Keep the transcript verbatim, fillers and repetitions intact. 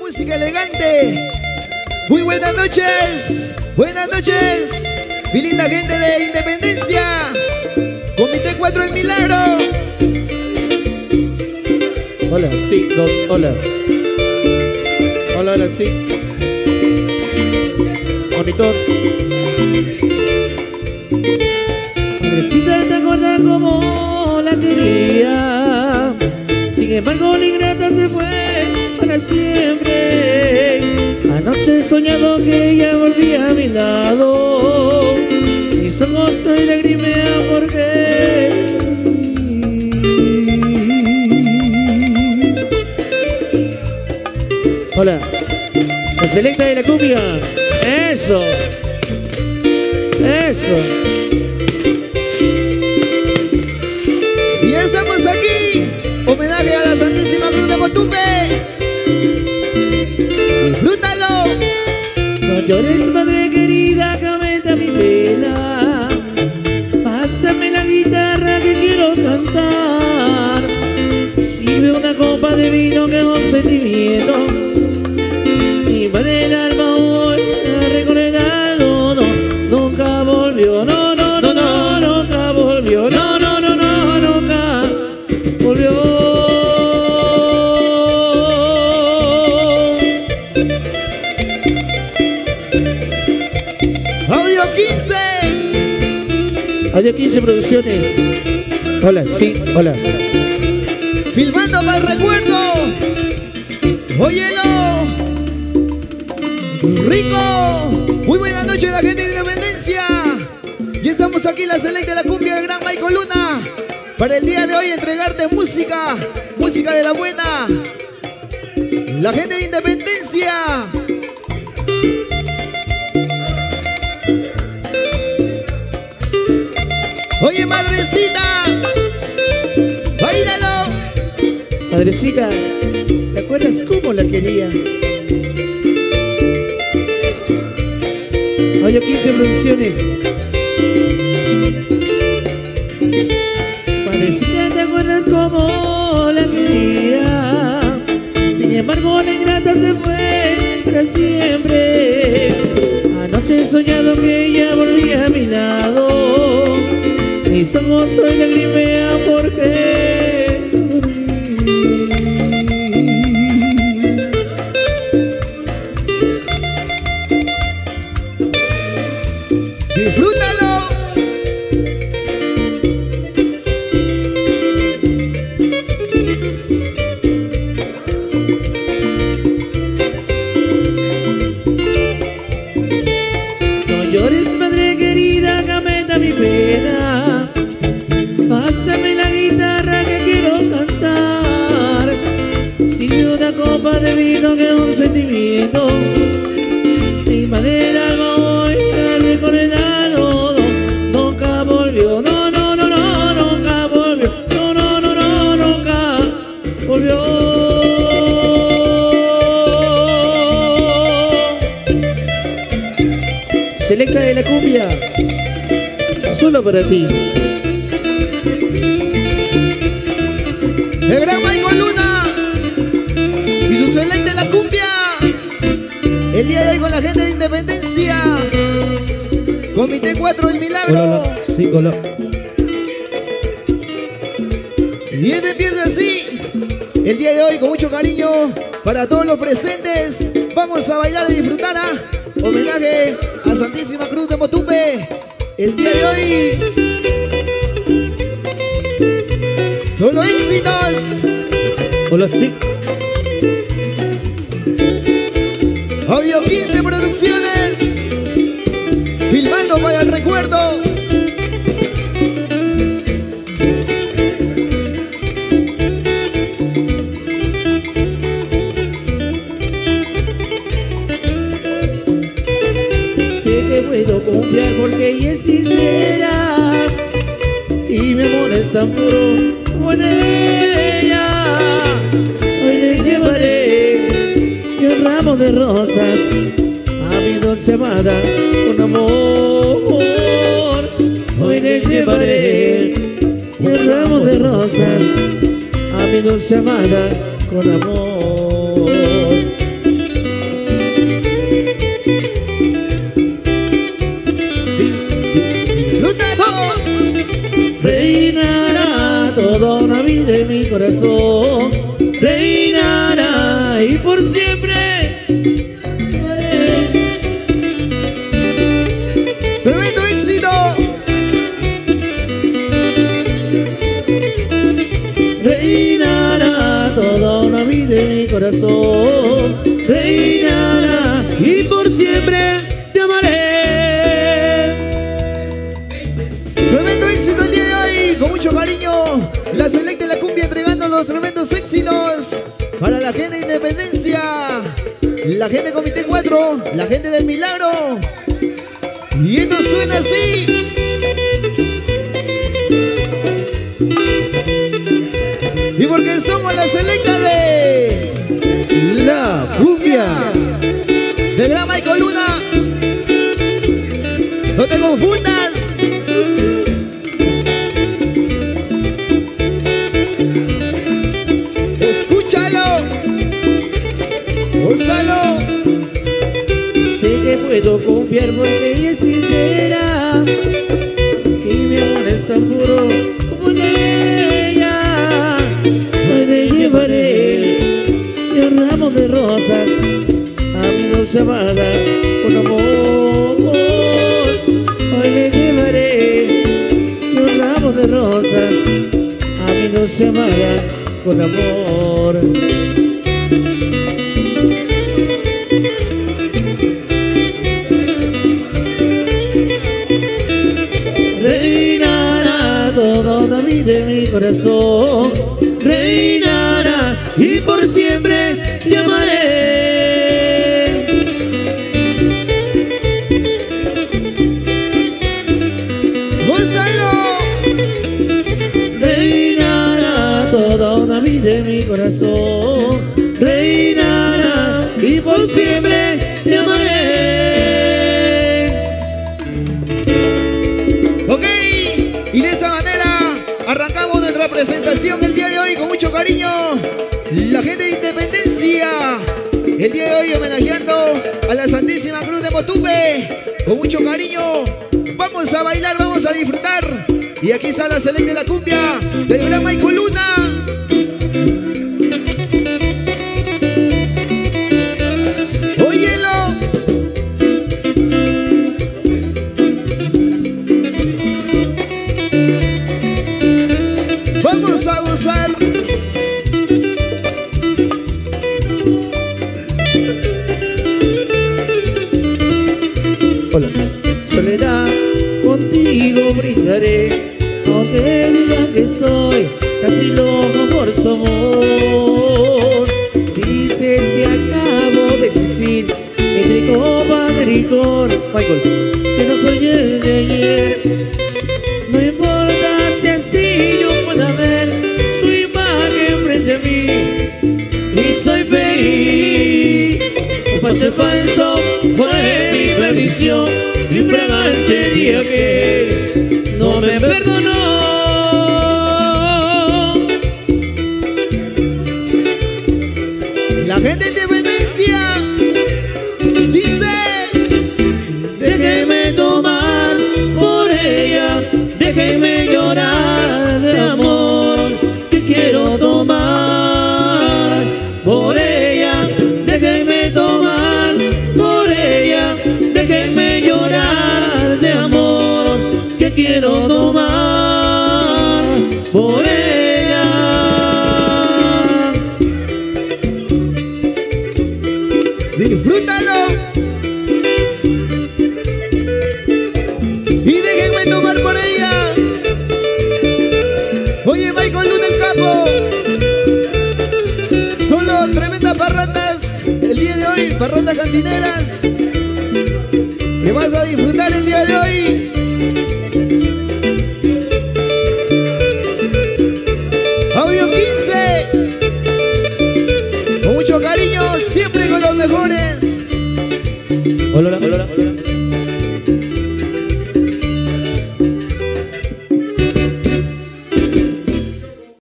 música elegante. Muy buenas noches, buenas noches, mi linda gente de Independencia. Comité cuatro El Milagro. Hola, sí, dos, hola. Hola, hola, sí. Monitor. Madrecita, ¿te acuerdas cómo la quería? Sin embargo, la ingrata se fue para siempre. Anoche he soñado que ella volvía a mi lado. Mis ojos se lagrimean porque hola, la selecta de la cumbia. Eso, eso. Y ya estamos aquí. Homenaje a la Santísima Cruz de Motumbe. Disfrútalo. No llores, madre querida, que aumenta mi pena. Pásame la guitarra que quiero cantar. Sirve una copa de vino que es un sentimiento. Invade el alma hoy a recordarlo. No, nunca volvió. No, no, no, no, nunca volvió. No, no, no, no, nunca volvió. Audio quince. Audio quince Producciones. Hola, sí, hola. Filmando para el recuerdo. Óyelo. Rico. Muy buenas noches, la gente de Independencia. Ya estamos aquí en la selecta de la cumbia del gran Michael Luna. Para el día de hoy entregarte música. Música de la buena. La gente de Independencia. Oye, madrecita, báilalo. Madrecita, ¿te acuerdas cómo la quería? Audio quince Producciones. Madrecita, ¿te acuerdas cómo la quería? Sin embargo, la ingrata se fue para siempre. Anoche he soñado que ella volvía a mi lado. Mis ojos hoy lagrimean porque Disfrútalo. no llores, madre querida, que aumenta mi pena. Pásame la guitarra que quiero cantar. Sirve una copa de vino que es un sentimiento. Invade el alma hoy a recordarlo. No, nunca volvió. No, no, no, no, nunca volvió. No, no, no, no, nunca volvió. Selecta de la cumbia. Solo para ti. El gran Michael Luna y su selecta de la cumbia. El día de hoy con la gente de Independencia. Comité cuatro El Milagro. Hola, hola. Sí, hola. Y este empieza así. El día de hoy con mucho cariño para todos los presentes. Vamos a bailar y disfrutar. ¿Ah? Homenaje a Santísima Cruz de Motumbe. El día de hoy solo éxitos. Hola, sí. Audio quince Producciones. Filmando para el recuerdo. Sé que puedo confiar porque ella es sincera y mi amor es tan puro como el de ella. Hoy le llevaré un ramo de rosas a mi dulce amada con amor. Hoy le llevaré un ramo de rosas a mi dulce amada con amor. corazón reinará y por siempre amaré. Tremendo éxito. Reinará toda una vida en mi corazón, reinará y por siempre te amaré. Tremendo éxito el día de hoy, con mucho cariño. La Selecta de la Cumbia entregando los tremendos éxitos para la gente de Independencia, la gente de Comité cuatro, la gente del Milagro. Y esto suena así. Y porque somos la Selecta de La Cumbia de Gran Michael Luna. No te confundas. Escúchalo. Úsalo. Sé que puedo confiar porque ella es sincera y mi amor es tan puro como ella. Hoy le llevaré un ramo de rosas a mi dulce amada con amor. Hoy le llevaré un ramo de rosas a mi dulce amada con amor. Reinará toda vida en mi corazón, reinará y por siempre te amaré. Gózalo. Reinará toda una vida en mi corazón, reinará y por siempre te amaré. Ok, y de esta manera arrancamos nuestra presentación el día de hoy con mucho cariño. La gente de Independencia, el día de hoy homenajeando a la Santísima Cruz de Motupe, con mucho cariño. Vamos a bailar, vamos a disfrutar. Y aquí está la Selecta de la Cumbia del Gran Michael Luna. Óyelo. Vamos a gozar. Hola. Soledad, contigo brindaré, aunque digan que soy casi loco por su amor. Dices que acabo de existir entre copas de licor, Michael, que no soy el de ayer. No importa si así yo pueda ver su imagen frente a mí y soy feliz. Un pase falso fue mi perdición, mi fragante día que él no me perdonó. La gente de Independencia dice: Déjeme tomar por ella, déjeme llorar de amor, que quiero tomar por ella, déjeme tomar por ella, déjeme llorar de amor, que quiero tomar por ella. disfrútalo. Y déjenme tomar por ella. Oye, Michael Luna el capo. Solo tremendas parrandas el día de hoy, parrandas cantineras que vas a disfrutar el día de hoy. Audio quince.